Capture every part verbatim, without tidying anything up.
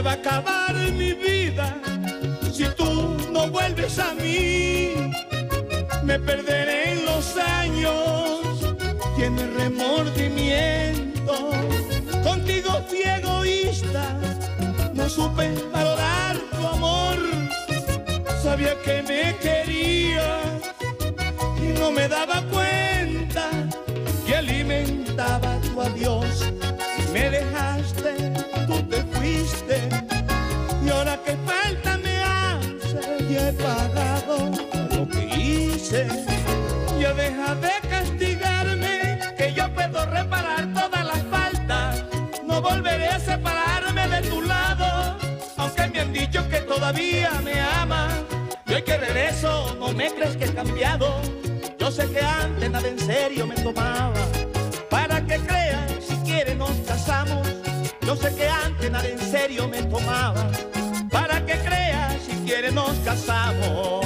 va a acabar mi vida si tú no vuelves a mí. Me perderé en los años, tiene remordimiento. Contigo fui egoísta, no supe valorar tu amor. Sabía que me querías y no me daba cuenta, y alimentaba tu adiós. Me dejaste, tú te fuiste, y ahora qué falta me hace, y he pagado lo que hice. Ya deja de castigarme, que yo puedo reparar todas las faltas. No volveré a separarme de tu lado, aunque me han dicho que todavía me amas. Y hoy que regreso, no me crees que he cambiado. Yo sé que antes nada en serio me tomaba. Para que creas, si quieres nos casamos. Yo sé que antes nada en serio me tomaba. Para que creas, si quieres nos casamos.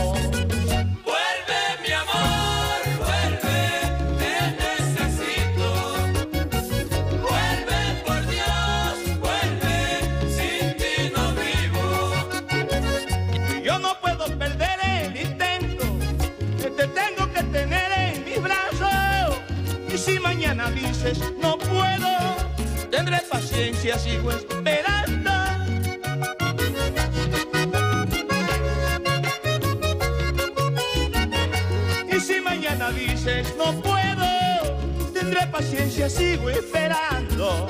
Si mañana dices no puedo, tendré paciencia, sigo esperando. Y si mañana dices no puedo, tendré paciencia, sigo esperando.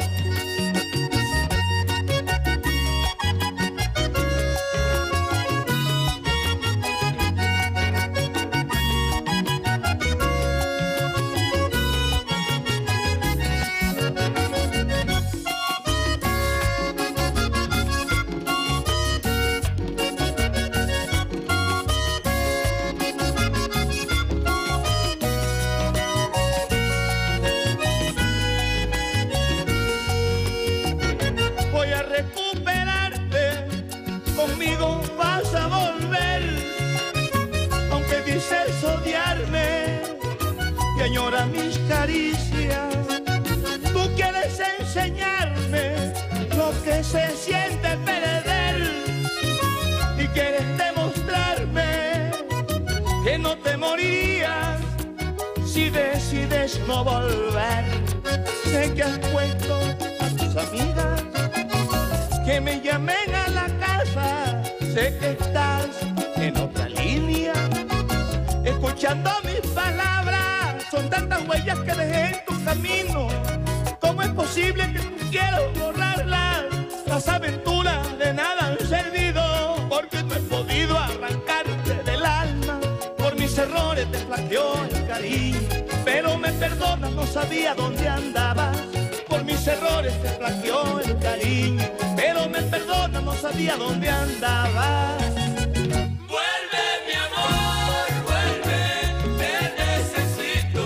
Recuperarte, conmigo vas a volver, aunque dices odiarme y añora mis caricias. Tú quieres enseñarme lo que se siente perder y quieres demostrarme que no te morirías si decides no volver. Sé que has puesto a tus amigas que me llamen a la casa, sé que estás en otra línea, escuchando mis palabras, son tantas huellas que dejé en tu camino. ¿Cómo es posible que tú quieras borrarlas? Las aventuras de nada han servido, porque no he podido arrancarte del alma. Por mis errores te flaqueó el cariño, pero me perdonas, no sabía dónde andabas. Por mis errores te flaqueó el cariño, pero me perdona, no sabía dónde andaba. Vuelve, mi amor, vuelve, te necesito.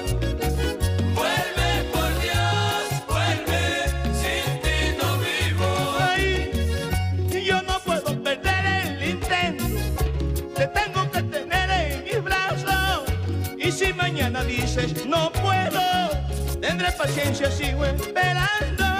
Vuelve, por Dios, vuelve, sin ti no vivo. Ay, yo no puedo perder el intento, te tengo que tener en mis brazos. Y si mañana dices no puedo, tendré paciencia, sigo esperando.